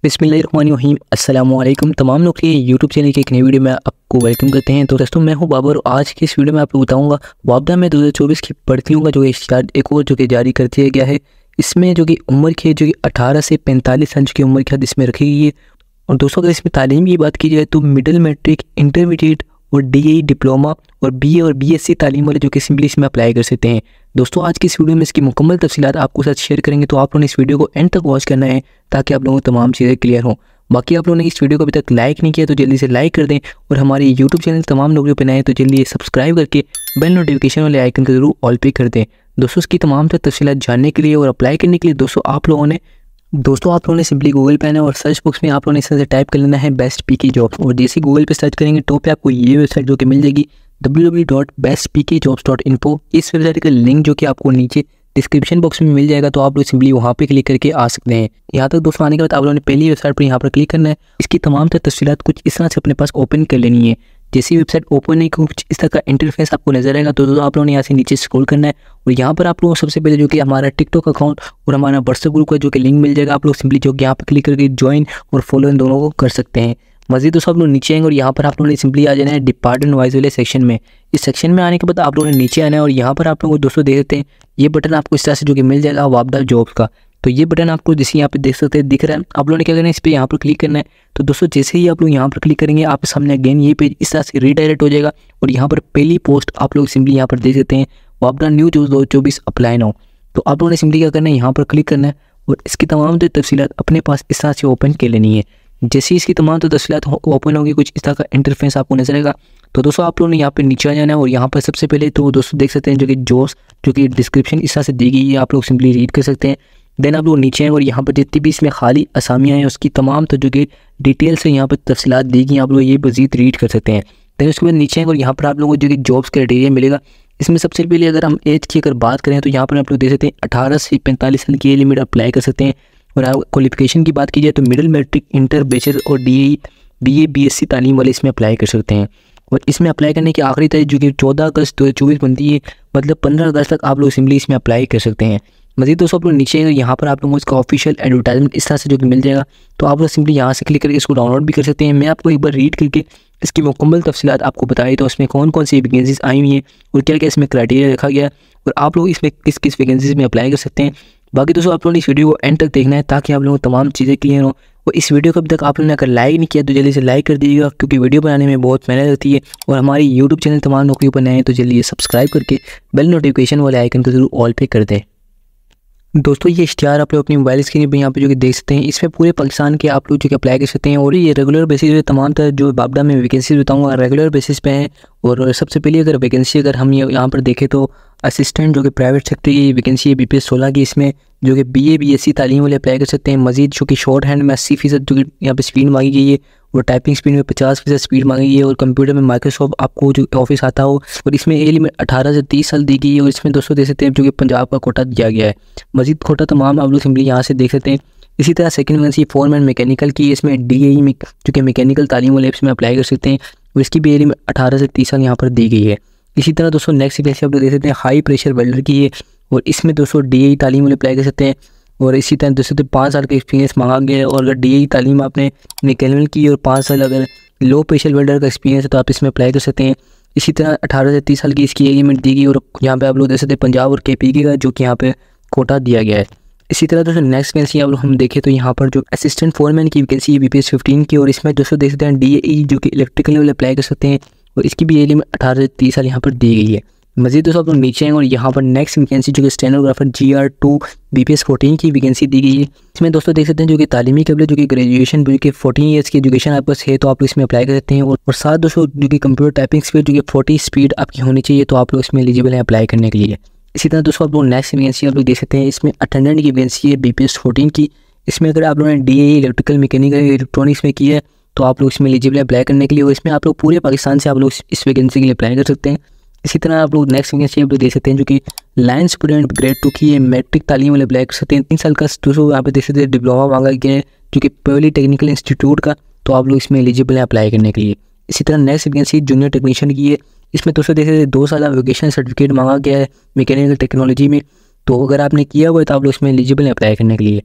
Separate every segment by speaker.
Speaker 1: बिस्मिल्लाहिर्रहमानिर्रहीम अस्सलाम वालेकुम तमाम लोग के यूट्यूब चैनल के एक नई वीडियो में आपको वेलकम करते हैं। तो दोस्तों मैं हूं बाबर और आज की इस वीडियो में आपको बताऊंगा वापडा में 2024 की भर्तियों का जो इश्तिहार एक और जो कि जारी कर दिया गया है। इसमें जो कि उम्र की जो कि 18 से 45 साल की उम्र की हद इसमें रखी गई है। और दोस्तों अगर इसमें तालीम की बात की जाए तो मिडिल मैट्रिक, इंटरमीडिएट और DAE डिप्लोमा और BA और BSc तालीम वाले जो कि सिंपली इसमें अप्लाई कर सकते हैं। दोस्तों आज की इस वीडियो में इसकी मुकम्मल तफसीलात आपको साथ शेयर करेंगे, तो आप लोगों ने इस वीडियो को एंड तक वॉच करना है ताकि आप लोगों को तमाम चीज़ें क्लियर हों। बाकी आप लोगों ने इस वीडियो को अभी तक लाइक नहीं किया तो जल्दी से लाइक कर दें और हमारे यूट्यूब चैनल तमाम लोगों पर नए तो जल्दी सब्सक्राइब करके बेल नोटिफिकेशन वाले आइकन को जरूर ऑल पे कर दें। दोस्तों इसकी तमाम तफसीलात जानने के लिए और अप्लाई करने के लिए दोस्तों आप लोगों ने सिंपली गूगल पे आना और सर्च बॉक्स में आप लोगों ने इस तरह से टाइप कर लेना है बेस्ट पीके जॉब्स। और जैसे गूगल पे सर्च करेंगे तो पे आपको ये वेबसाइट जो कि मिल जाएगी www.bestpkjobs.info। इस वेबसाइट का लिंक जो कि आपको नीचे डिस्क्रिप्शन बॉक्स में मिल जाएगा, तो आप लोग सिंपली वहाँ पे क्लिक करके आ सकते हैं। यहाँ तक दोस्तों आने के बाद आप लोगों ने पहली वेबसाइट पर यहाँ पर क्लिक करना है। इसकी तमाम तफसीलात कुछ इस तरह से अपने पास ओपन कर लेनी है। जैसी वेबसाइट ओपन नहीं कुछ इस तरह का इंटरफेस आपको नजर आएगा, तो आप लोगों ने यहाँ से नीचे स्क्रॉल करना है और यहाँ पर आप लोगों को सबसे पहले जो कि हमारा टिकटॉक अकाउंट और हमारा व्हाट्सएप ग्रुप का जो कि लिंक मिल जाएगा। आप लोग सिंपली जो कि यहाँ पर क्लिक करके ज्वाइन और फॉलो इन दोनों को कर सकते हैं। मजीद दोस्तों आप लोग नीचे आएंगे और यहाँ पर आप लोगों ने सिंपली आ जाना है डिपार्टमेंट वाइज वाले सेक्शन में। इस सेक्शन में आने के बाद आप लोगों ने नीचे आना है और यहाँ पर आप लोगों को दोस्तों देख सकते हैं ये बटन आपको इस तरह से जो कि मिल जाएगा वापडा जॉब्स का। तो ये बटन आपको जैसे यहाँ पे देख सकते हैं दिख रहा है, आप लोगों ने क्या करना है इस पर यहाँ पर क्लिक करना है। तो दोस्तों जैसे ही आप लोग यहाँ पर क्लिक करेंगे आपके सामने अगेन ये पेज इस तरह से रीडायरेक्ट हो जाएगा और यहाँ पर पहली पोस्ट आप लोग सिंपली यहाँ पर देख सकते हैं वापडा न्यू जॉब्स 2024 अप्लाई नाउ। तो आप लोगों ने सिंपली क्या करना है यहाँ पर क्लिक करना है और इसकी तमाम तफसीलात अपने पास इस तरह से ओपन कर लेनी है। जैसे इसकी तमाम तफसीलात ओपन होगी कुछ इस तरह का इंटरफेस आपको नजर आएगा। तो दोस्तों आप लोगों ने यहाँ पे नीचे आ जाना है और यहाँ पर सबसे पहले तो दोस्तों देख सकते हैं जो कि जॉब्स जो कि डिस्क्रिप्शन इस तरह से दी गई है, आप लोग सिंपली रीड कर सकते हैं। देन आप लोग नीचे हैं और यहाँ पर जितनी भी इसमें खाली असामियाँ हैं उसकी तमाम तो जो कि डिटेल्स है यहाँ पर तफसीलात दी गई, आप लोग ये मजीद रीड कर सकते हैं। देन उसके बाद नीचे हैं और यहाँ पर आप लोगों को जो कि जॉब्स क्राइटेरिया मिलेगा। इसमें सबसे पहले अगर हम एज की अगर बात करें तो यहाँ पर आप लोग देख सकते हैं 18 से 45 साल की एज लिमिट अप्लाई कर सकते हैं। और क्वालिफिकेशन की बात की जाए तो मिडिल मैट्रिक, इंटर, बैचलर और DAE BA BSc तालीम वाले इसमें अप्लाई कर सकते हैं। और इसमें अप्लाई करने की आखिरी तारीख जो कि 14 अगस्त 2024 बनती है, मतलब 15 अगस्त तक आप लोग सिंपली इसमें अप्लाई कर सकते हैं। मजीद दोस्तों आप लोग नीचे यहाँ पर आप लोगों को इसका ऑफिशियल एडवर्टाइजमेंट इस तरह से जो कि मिल जाएगा, तो आप लोग सिंपली यहाँ से क्लिक करके इसको डाउनलोड भी कर सकते हैं। मैं आपको एक बार रीड करके इसकी मुकम्मल तफसीलात आपको बताई तो उसमें कौन कौन सी वैकेंसीज आई हुई हैं और क्या क्या इसमें क्राइटेरिया रखा गया है और आप लोग इसमें किस किस वैकेंसीज में अप्लाई कर सकते हैं। बाकी दोस्तों आप लोगों ने इस वीडियो को एंड तक देखना है ताकि आप लोगों को तमाम चीज़ें क्लियर हो। और इस वीडियो को अभी तक आप लोगों ने अगर लाइक नहीं किया तो जल्दी से लाइक कर दीजिएगा, क्योंकि वीडियो बनाने में बहुत मेहनत लगती है। और हमारी यूट्यूब चैनल तमाम लोगों के ऊपर नए हैं तो जल्दी सब्सक्राइब करके बेल नोटिफिकेशन वाले आइकन को जरूर ऑल पे कर दें। दोस्तों ये इश्तिहार आप लोग अपनी मोबाइल स्क्रीन पर यहाँ पे जो कि देख सकते हैं, इसमें पूरे पाकिस्तान के आप लोग जो कि अप्लाई कर सकते हैं। और ये रेगुलर बेसिस पे तमाम तरह जो वापडा में वैकेंसी बताऊँगा रेगुलर बेसिस पे हैं। और सबसे पहले अगर वैकेंसी अगर हम यहाँ पर देखें तो असिस्टेंट जो कि प्राइवेट सेक्टर की वैकेंसी है BPS 16 की, इसमें जो कि BA BSc तालीम वाले अप्लाई कर सकते हैं। मजीद जो कि शॉर्ट हैंड में 80% जो कि यहाँ पे स्पीड मांगी गई है और टाइपिंग स्पीड में 50% स्पीड मांगी गई है। और कंप्यूटर में माइक्रोसॉफ्ट आपको जो ऑफिस आता हो, और इसमें एज लिमिट 18 से 30 साल दी गई है। और इसमें दोस्तों देख सकते हैं जो कि पंजाब का कोटा दिया गया है। मजीद कोटा तमाम आप लोग सिंपली यहाँ से देख सकते हैं। इसी तरह सेकंड वैकेंसी फोरमैन मैकेनिकल की, इसमें DAE में जो कि मैकेनिकल तालीम वाले इसमें अप्लाई कर सकते हैं और इसकी भी एज लिमिट 18 से 30 साल यहाँ पर दी गई है। इसी तरह दोस्तों नेक्स्ट वैकेंसी आप लोग देख सकते हैं हाई प्रेशर वेल्डर की है और इसमें दोस्तों DAE तालीम वाले अप्लाई कर सकते हैं। और इसी तरह दोस्तों 5 साल का एक्सपीरियंस मांगा गया है। और अगर DAE तालीम आपने मैकेनिकल की और 5 साल अगर लो प्रेशर वेल्डर का एक्सपीरियंस है तो आप इसमें अप्लाई कर सकते हैं। इसी तरह 18 से 30 साल की इसकी एज लिमिट दी गई और यहाँ पे आप लोग देख सकते हैं पंजाब और KPK का जो कि यहाँ पे कोटा दिया गया है। इसी तरह दोस्तों नेक्स्ट वैकेंसी आप लोग हम देखें तो यहाँ पर जो असिस्टेंट फोरमैन की वैकेंसी है BPS 15 की, और इसमें दोस्तों देख सकते हैं DAE जो कि इलेक्ट्रिकल लेवल अप्लाई कर सकते हैं और इसकी भी एज लिमिट 18 से 30 साल यहाँ पर दी गई है। मजीद दोस्तों आप लोग नीचे हैं और यहाँ पर नेक्स्ट वैकेंसी जो कि स्टेनोग्राफर GR2 BPS 14 की वैकेंसी दी गई है। इसमें दोस्तों देख सकते हैं जो कि तालीमी कबल जो कि ग्रेजुएशन जो कि 14 ईयर्स की एजुकेशन आपके पास है तो आप लोग इसमें अप्लाई कर सकते हैं। और साथ दोस्तों जो कि कंप्यूटर टाइपिंग स्पीड जो कि 40 स्पीड आपकी होनी चाहिए, तो आप लोग इसमें एलिजिबल हैं अप्लाई करने के लिए। इसी तरह दोस्तों आप लोग नेक्स्ट वैकेंसी आप लोग देख सकते हैं, इसमें अटेंडेंट की वैकेंसी है BPS 14 की। इसमें अगर आप लोगों ने DAE इलेक्ट्रिकल मैकेनिकल इलेक्ट्रॉनिक्स में की है तो आप लोग इसमें एलिजिबल अप्लाई करने के लिए। और इसमें आप लोग पूरे पाकिस्तान से आप लोग इस वैकेंसी के लिए अप्लाई कर सकते हैं। इसी तरह आप लोग नेक्स्ट वैकेंसी आप लोग देख सकते हैं जो कि लाइन स्टूडेंट ग्रेड 2 की है, मैट्रिक तालीम वाले अप्लाई कर सकते हैं। 3 साल का दोस्तों यहाँ पे देख सकते हैं डिप्लोमा मांगा गया है जो कि पॉलिटेक्निकल इंस्टीट्यूट का, तो आप लोग इसमें एलिजिबल हैं अप्लाई करने के लिए। इसी तरह नेक्स्ट वैकेंसी जूनियर टेक्नीशियन की है। इसमें दोस्तों देख सकते हैं 2 साल वोकेशनल सर्टिफिकेट मांगा गया है मैकेनिकल टेक्नोलॉजी में, तो अगर आपने किया हुआ है तो आप लोग इसमें एलिजिबल हैं अप्लाई करने के लिए।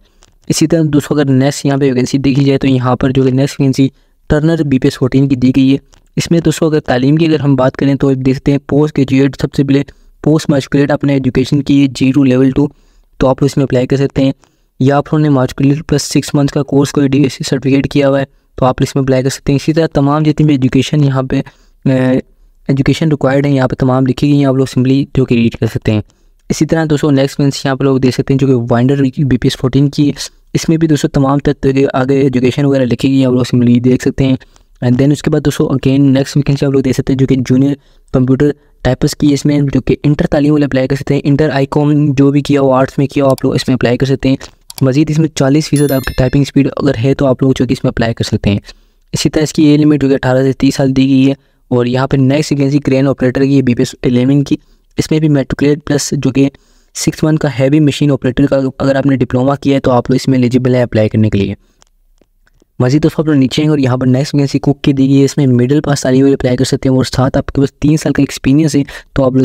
Speaker 1: इसी तरह दोस्तों अगर नेक्स्ट यहाँ पे वैकेंसी देखी जाए तो यहाँ पर जो है नेक्स्ट वैकेंसी टर्नर BPS 14 की दी गई है। इसमें दोस्तों अगर तालीम की अगर हम बात करें तो देखते हैं पोस्ट ग्रेजुएट, सबसे पहले पोस्ट मास्टरेट अपने एजुकेशन की G2 लेवल 2, तो आप इसमें अप्लाई कर सकते हैं। या आप उन्होंने मास्टरेट प्लस 6 मंथ्स का कोर्स कोई DSC सर्टिफिकेट किया हुआ है तो आप इसमें अप्लाई कर सकते हैं। इसी तरह तमाम जितनी भी एजुकेशन यहाँ पे एजुकेशन रिक्वायर्ड है यहाँ पे तमाम लिखी गई हैं, आप लोग सिंपली जो कि रीड कर सकते हैं। इसी तरह दोस्तों नेक्स्ट वैकेंसी यहाँ पर लोग देख सकते हैं जो कि वाइंडर BPS 14 की, इसमें भी दोस्तों तमाम तक आगे एजुकेशन वगैरह लिखी गई है, आप लोग सिंपली देख सकते हैं। एंड देन उसके बाद दोस्तों अगेन नेक्स्ट वैकेंसी आप लोग देख सकते हैं जो कि जूनियर कंप्यूटर टाइपिस्ट की, इसमें जो कि इंटर तालीम वाले अप्लाई कर सकते हैं। इंटर ICOM जो भी किया हो, आर्ट्स में किया हो, आप लोग इसमें अप्लाई कर सकते हैं। मजीद इसमें 40% आपकी टाइपिंग स्पीड अगर है तो आप लोग जो कि इसमें अप्लाई कर सकते हैं। इसी तरह इसकी एज लिमिट जो कि 18 से 30 साल दी गई है। और यहाँ पर नेक्स्ट वैकेंसी क्रेन ऑपरेटर की BPS 11 की, इसमें भी मेट्रिकुलेट प्लस जो कि 6 मंथ का हैवी मशीन ऑपरेटर का अगर आपने डिप्लोमा किया है तो आप लोग इसमें एलिजिबल है अप्लाई करने के लिए। मजीद दोस्तों आप लोग नीचे हैं और यहाँ पर नेक्स्ट वैकेंसी कुक की दी गई है, इसमें मिडिल पास तालीम वाले अप्लाई कर सकते हैं और साथ आपके पास 3 साल का एक्सपीरियंस है तो आप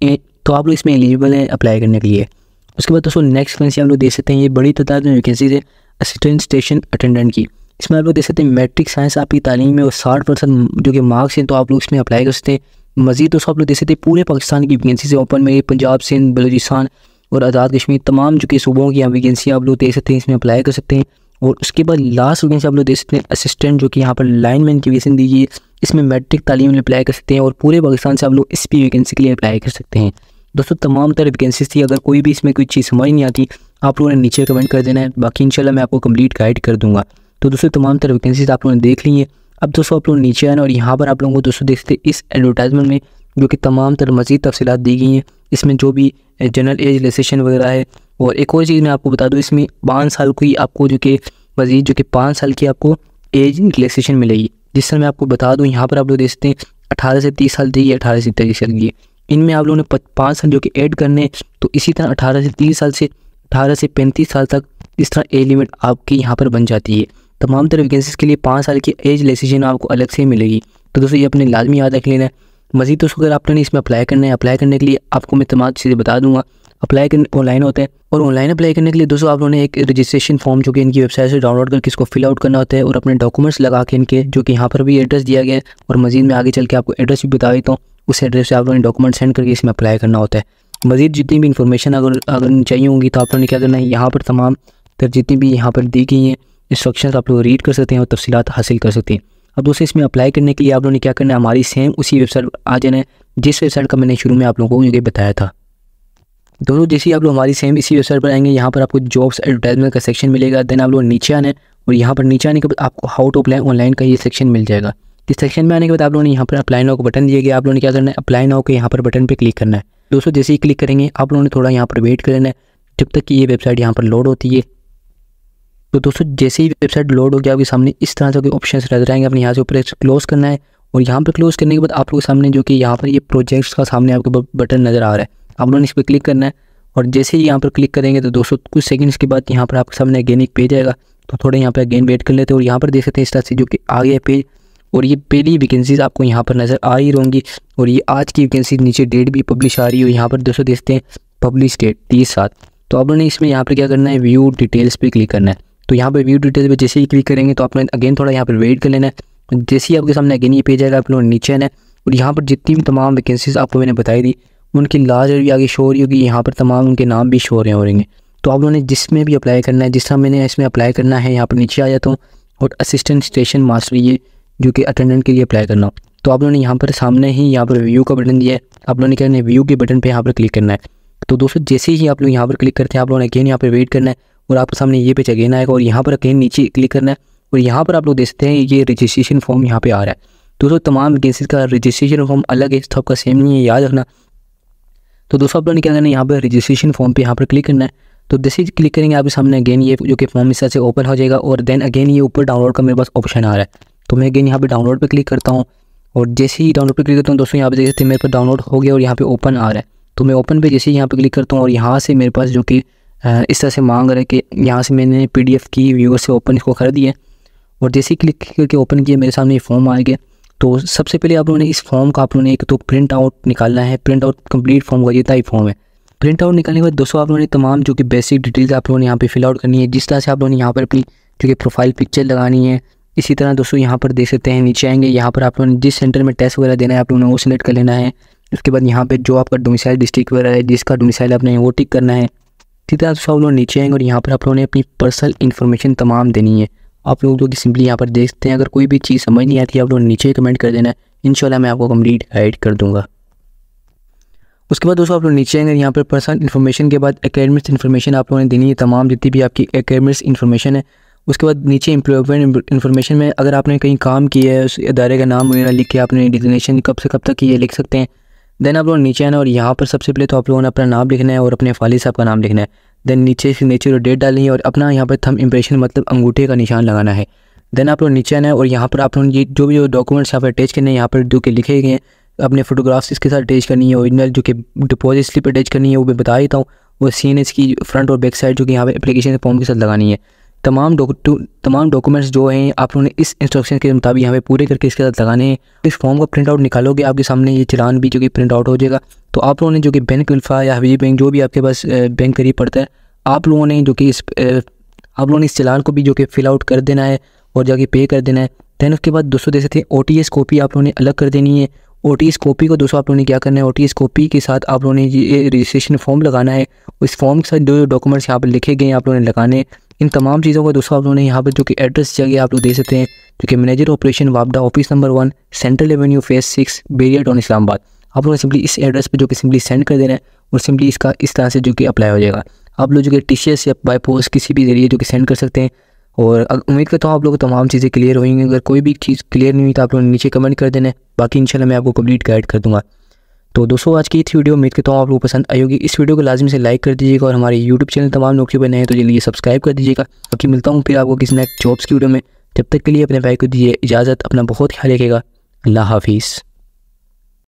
Speaker 1: लोग इसमें एलिजिबल है अप्लाई करने के लिए। उसके बाद दोस्तों नेक्स्ट वैकेंसी आप लोग देख सकते हैं, ये बड़ी तादाद में वैकेंसीज है असिस्टेंट स्टेशन अटेंडेंट की। इसमें आप लोग देख सकते हैं मैट्रिक साइंस आपकी तालीम में और 60% जो कि मार्क्स हैं तो आप लोग इसमें अप्लाई कर सकते हैं। मजीद दोस्तों आप लोग देख सकते हैं पूरे पाकिस्तान की वैकेंसी से ओपन में पंजाब, सिंध, बलूचिस्तान और आज़ाद कश्मीर तमाम जो कि सूबों की यहाँ वैकेंसी आप लोग देख सकते हैं, इसमें अप्लाई कर सकते हैं। और उसके बाद लास्ट वैकेंसी आप लोग देख सकते हैं असिस्टेंट जो कि यहाँ पर लाइनमैन की वैकेंसी दी गई है, इसमें मैट्रिक तालीम में अप्लाई कर सकते हैं और पूरे पाकिस्तान से आप लोग इस भी वैकेंसी के लिए अप्लाई कर सकते हैं। दोस्तों तमाम तरह वैकेंसीज थी, अगर कोई भी इसमें कोई चीज़ समझ नहीं आती आप लोगों ने नीचे कमेंट कर देना है, बाकी इंशाल्लाह मैं आपको कंप्लीट गाइड कर दूंगा। तो दोस्तों तमाम तरह वैकेंसीज आप लोगों ने देख ली हैं। अब दोस्तों आप लोग नीचे आना और यहाँ पर आप लोगों को दोस्तों देखते हैं इस एडवर्टाइजमेंट में जो कि तमाम तरह मज़ीद तफसीलात दी गई हैं, इसमें जो भी जनरल एज रिलैक्सेशन वगैरह है। और एक और चीज़ मैं आपको बता दूँ, इसमें 5 साल की आपको जो कि मज़ीद जो कि 5 साल की आपको एज रिलैक्सेशन मिलेगी। जिस तरह मैं आपको बता दूँ यहाँ पर आप लोग देख सकते हैं 18 से 30 साल दी है, 18 से 30 साल की, इनमें आप लोगों ने 5 साल जो कि ऐड करने। तो इसी तरह 18 से 30 साल से 18 से 35 साल तक इस तरह एज लिमिट आपकी यहाँ पर बन जाती है। तमाम तरह वैकेंसीज के लिए 5 साल की एज रिलैक्सेशन आपको अलग से मिलेगी। तो दोस्तों ये अपने लाजमी याद रख लेना है। मज़ीद दोस्तों अगर आपने इसमें अप्लाई करना है, अप्लाई करने के लिए आपको मैं तमाम चीज़ें बता दूंगा। अप्लाई करने ऑनलाइन होता है और ऑनलाइन अप्लाई करने के लिए दोस्तों आप लोगों ने एक रजिस्ट्रेशन फॉर्म जो कि इनकी वेबसाइट से डाउनलोड करके इसको फिल आउट करना होता है और अपने डॉक्यूमेंट्स लगा के इनके जो कि यहाँ पर भी एड्रेस दिया गया है और मज़ीद में आगे चल के आपको एड्रेस भी बता देता हूँ, उस एड्रेस से आप लोगों ने डॉक्यूमेंट सेंड करके इसमें अप्लाई करना होता है। मज़ीद जितनी भी इन्फॉर्मेशन अगर चाहिए होंगी तो आप लोगों ने क्या करना है, यहाँ पर तमाम तर जितनी भी यहाँ पर दी गई हैं इंस्ट्रक्शंस आप लोग रीड कर सकते हैं और तफसीलात हासिल कर सकते हैं। अब दोस्तों इसमें अप्लाई करने के लिए आप लोगों ने क्या करना है, हमारी सेम उसी वेबसाइट आ जाना है जिस वेबसाइट का मैंने शुरू में आप लोगों को ये बताया था। दोस्तों जैसे ही आप लोग हमारी सेम इसी वेबसाइट पर आएंगे, यहाँ पर आपको जॉब्स एडवर्टाइजमेंट का सेक्शन मिलेगा। देन आप लोग नीचे आना है और यहाँ पर नीचे आने के बाद आपको हाउ टू अप्लाई ऑनलाइन का ये सेक्शन मिल जाएगा। इस सेक्शन में आने के बाद आप लोगों ने यहाँ पर अप्लाई नाउ का बटन दिया गया, आप लोगों ने क्या करना है, अप्लाई नाउ के यहाँ पर बटन पर क्लिक करना है। दोस्तों जैसे ही क्लिक करेंगे आप लोगों ने थोड़ा यहाँ पर वेट करना है जब तक कि ये वेबसाइट यहाँ पर लोड होती है। तो दोस्तों जैसे ही वेबसाइट लोड हो गया आपके सामने इस तरह से ऑप्शन नजर आएंगे, अपने यहाँ से ऊपर क्लोज करना है और यहाँ पर क्लोज करने के बाद आप लोगों के सामने जो कि यहाँ पर ये प्रोजेक्ट्स का सामने आपको बटन नज़र आ रहा है, आप लोगों ने इस पर क्लिक करना है। और जैसे ही यहाँ पर क्लिक करेंगे तो दोस्तों कुछ सेकंड्स के बाद यहाँ पर आपके सामने अगेन एक पेज आएगा, तो थोड़ा यहाँ पर अगेन वेट कर लेते हैं और यहाँ पर देख सकते हैं इस तरह से जो कि आ गया पेज और ये पहली वैकेंसीज आपको यहाँ पर नज़र आ ही होंगी और ये आज की वैकेंसी नीचे डेट भी पब्लिश आ रही है। यहाँ पर दोस्तों देखते हैं पब्लिश डेट 30/7। तो आप लोगों ने इसमें यहाँ पर क्या करना है, व्यू डिटेल्स पे क्लिक करना है। तो यहाँ पर व्यू डिटेल्स पे जैसे ही क्लिक करेंगे तो आपने अगेन थोड़ा यहाँ पर वेट कर लेना है। जैसे ही आपके सामने अगेन ये पेज आएगा आप लोग नीचे आना है और यहाँ पर जितनी भी तमाम वैकेंसीज आपको मैंने बताई दी उनकी लास्ट भी आगे शो हो रही होगी, यहाँ पर तमाम उनके नाम भी शो हो रहे होंगे। तो आप लोगों ने जिसमें भी अप्लाई करना है, जिस तरह मैंने इसमें अप्लाई करना है यहाँ पर नीचे आ जाता हूँ और असिस्टेंट स्टेशन मास्टर ये जो कि अटेंडेंट के लिए अप्लाई करना हो, तो आप लोगों ने यहाँ पर सामने ही यहाँ पर व्यू का बटन दिया है, आप लोगों ने क्या करना है, व्यू के बटन पे यहाँ पर क्लिक करना है। तो दोस्तों जैसे ही आप लोग यहाँ पर क्लिक करते हैं आप लोगों ने अगेन यहाँ पर वेट करना है और आपके सामने ये पेज अगेन आएगा और यहाँ पर अगेन नीचे क्लिक करना है और यहाँ पर आप लोग देखते हैं ये रजिस्ट्रेशन फॉर्म यहाँ पे आ रहा है। दोस्तों तमाम वैकेंसीज का रजिस्ट्रेशन फॉर्म अलग है, सबका सेम नहीं है, याद रखना। तो दोस्तों आप लोगों ने क्या करना है, यहाँ पर रजिस्ट्रेशन फॉर्म पे यहाँ पर क्लिक करना है। तो जैसे ही क्लिक करेंगे आपके सामने अगेन ये जो कि फॉर्म इस तरह से ओपन हो जाएगा और देन अगेन ये ऊपर डाउनलोड का मेरे पास ऑप्शन आ रहा है। तो मैं अगेन यहाँ पे डाउनलोड पे क्लिक करता हूँ और जैसे ही डाउनलोड पे क्लिक करता हूँ दोस्तों यहाँ पे देख सकते हैं मेरे पास डाउनलोड हो गया और यहाँ पे ओपन आ रहा है। तो मैं ओपन पे जैसे ही यहाँ पे क्लिक करता हूँ और यहाँ से मेरे पास जो कि इस तरह से मांग रहा है कि यहाँ से मैंने PDF की व्यूअर से ओपन इसको कर दिया और जैसे ही क्लिक करके ओपन किया मेरे सामने ये फॉर्म आ गया। तो सबसे पहले आप लोगों ने इस फॉर्म का आप लोगों ने एक तो प्रिंट आउट निकालना है, प्रिंट आउट कंप्लीट फॉर्म का जितना ही फॉर्म है। प्रिंट आउट निकालने के बाद दोस्तों आप लोगों ने तमाम जो कि बेसिक डिटेल्स आप लोगों ने यहाँ पे फिल आउट करनी है। जिस तरह से आप लोगों ने यहाँ पर अपनी जो कि प्रोफाइल पिक्चर लगानी है, इसी तरह दोस्तों यहाँ पर देख सकते हैं नीचे आएंगे, यहाँ पर आप लोगों ने जिस सेंटर में टेस्ट वगैरह देना है आप लोगों ने वो सिलेक्ट कर लेना है। उसके बाद यहाँ पे जो आपका डोमिसाइल डिस्ट्रिक्ट वगैरह है, जिसका डोमिसाइल आपने वो टिक करना है। इसी तरह दोस्तों आप लोग नीचे आएंगे और यहाँ पर आप लोगों ने अपनी पर्सनल इन्फॉर्मेशन तमाम देनी है। आप लोग जो कि सिंपली यहाँ पर देखते हैं, अगर कोई भी चीज़ समझ नहीं आती आप लोग नीचे कमेंट कर देना है, इंशाल्लाह मैं आपको कंप्लीट गाइड कर दूँगा। उसके बाद दोस्तों आप लोग नीचे आएंगे, यहाँ पर पर्सनल इन्फॉर्मेशन के बाद एकेडमिक्स इन्फॉर्मेशन आप लोगों ने देनी है, तमाम जितनी भी आपकी एकेडमिक्स इन्फॉर्मेशन है। उसके बाद नीचे एम्प्लॉयमेंट इन्फॉर्मेशन में अगर आपने कहीं काम किया है उस इदारे का नाम वगैरह लिख के आपने डिजिग्नेशन कब से कब तक की है लिख सकते हैं। देन आप लोग नीचे आना और यहाँ पर सबसे पहले तो आप लोगों ने अपना नाम लिखना है और अपने वालिद साहब का नाम लिखना है। देन नीचे सिग्नेचर और डेट डालनी है और अपना यहाँ पर थंब इम्प्रेशन मतलब अंगूठे का निशान लगाना है। देन आप लोग नीचे आना है और यहाँ पर आप लोगों ने जो भी डॉक्यूमेंट्स यहाँ पर अटैच करने हैं, यहाँ पर जो कि लिखे गए हैं अपने फोटोग्राफ्स इसके साथ अटैच करनी है। ओरिजिनल जो कि डिपॉजिट स्लिप अटैच करनी है वो मैं बता देता हूँ, वो CNH की फ्रंट और बैक साइड जो कि यहाँ पे एप्लीकेशन फॉर्म के साथ लगानी है। तमाम डॉक्यूमेंट्स जो हैं आप लोगों ने इस इंस्ट्रक्शन के मुताबिक यहाँ पे पूरे करके इसके साथ लगाने हैं। इस फॉर्म का प्रिंट आउट निकालोगे आपके सामने ये चालान भी जो कि प्रिंट आउट हो जाएगा। तो आप लोगों ने जो कि बैंक विल्फा या हबीब बैंक जो भी आपके पास बैंक करीब पड़ता है, आप लोगों ने जो कि आप लोगों ने इस चालान को भी जो कि फिल आउट कर देना है और जाके पे कर देना है। दैन उसके बाद दोस्तों देख सकते हैं OTS कॉपी आप लोगों ने अलग कर देनी है। OTS कॉपी को दोस्तों आप लोगों ने क्या करना है, OTS कॉपी के साथ आप लोगों ने ये रजिस्ट्रेशन फॉर्म लगाना है। उस फॉर्म के साथ जो डॉक्यूमेंट्स यहाँ पर लिखे गए हैं आप लोगों ने लगाने। इन तमाम चीज़ों को दोस्तों आप लोगों ने यहाँ पर जो कि एड्रेस जगह आप लोग दे सकते हैं, जो कि मैनेजर ऑपरेशन वापडा office number 1 central avenue phase 6 बेरिया टाउन इस्लामाबाद। आप लोग सिंपली इस एड्रेस पे जो कि सिंपली सेंड कर देना है और सिंपली इसका इस तरह से जो कि अप्लाई हो जाएगा। आप लोग जो कि TCS या बाय पोस्ट किसी भी जरिए जो कि सेंड कर सकते हैं। और उम्मीद करता हूँ आप लोग तमाम चीज़ें क्लियर होंगी। अगर कोई भी चीज़ क्लियर नहीं हुई तो आप लोग नीचे कमेंट कर देना है, बाकी इंशाल्लाह मैं आपको कंप्लीट गाइड कर दूँगा। तो दोस्तों आज की इस वीडियो उम्मीद करता हूँ आप लोगों को पसंद आई होगी। इस वीडियो को लाजमी से लाइक कर दीजिएगा और हमारे यूट्यूब चैनल तमाम लोग बने हैं तो जल्दी सब्सक्राइब कर दीजिएगा। बाकी मिलता हूँ फिर आपको किसी नेक्स्ट जॉब्स की वीडियो में। जब तक के लिए अपने भाई को दीजिए इजाज़त, अपना बहुत ख्याल रखिएगा। अल्लाह हाफिज़।